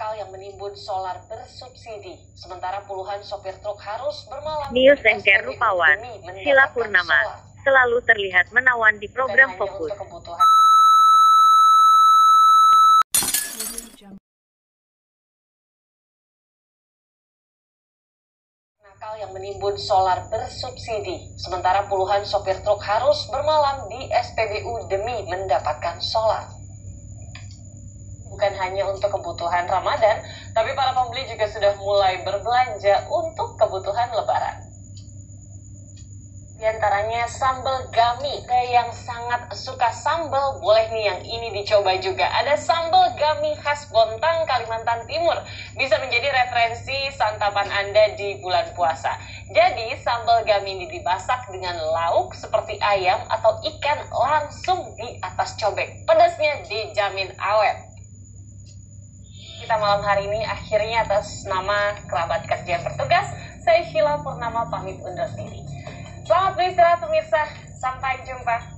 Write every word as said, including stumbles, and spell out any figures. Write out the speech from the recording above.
Nakal yang menimbun solar bersubsidi, sementara puluhan sopir truk harus bermalam di News S P B Anchor U Rupawan, demi mendapatkan Sheila Purnama, solar. selalu terlihat menawan di program Bukan hanya Fokus. untuk kebutuhan Nakal yang menimbun solar bersubsidi, sementara puluhan sopir truk harus bermalam di S P B U demi mendapatkan solar. Bukan hanya untuk kebutuhan Ramadan, tapi para pembeli juga sudah mulai berbelanja untuk kebutuhan Lebaran. Di antaranya sambal gami. Ada yang sangat suka sambal, boleh nih yang ini dicoba juga. Ada sambal gami khas Bontang, Kalimantan Timur. Bisa menjadi referensi santapan Anda di bulan puasa. Jadi sambal gami ini dimasak dengan lauk seperti ayam atau ikan langsung di atas cobek. Pedasnya dijamin awet. Kita malam hari ini akhirnya atas nama kerabat kerja yang bertugas, saya Sheila Purnama pamit undur diri. Selamat beristirahat pemirsa, sampai jumpa.